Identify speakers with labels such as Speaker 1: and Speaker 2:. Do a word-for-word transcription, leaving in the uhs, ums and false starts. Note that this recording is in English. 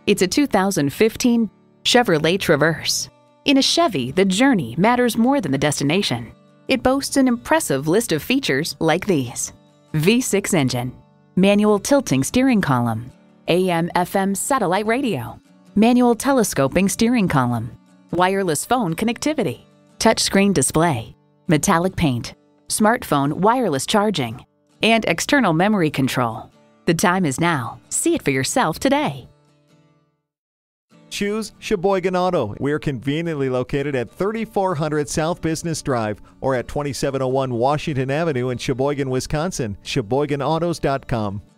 Speaker 1: It's a two thousand fifteen Chevrolet Traverse. In a Chevy, the journey matters more than the destination. It boasts an impressive list of features like these: V six engine, manual tilting steering column, A M F M satellite radio, manual telescoping steering column, wireless phone connectivity, touchscreen display, metallic paint, smartphone wireless charging, and external memory control. The time is now. See it for yourself today.
Speaker 2: Choose Sheboygan Auto. We're conveniently located at thirty-four hundred South Business Drive or at twenty-seven oh one Washington Avenue in Sheboygan, Wisconsin. Sheboygan Autos dot com.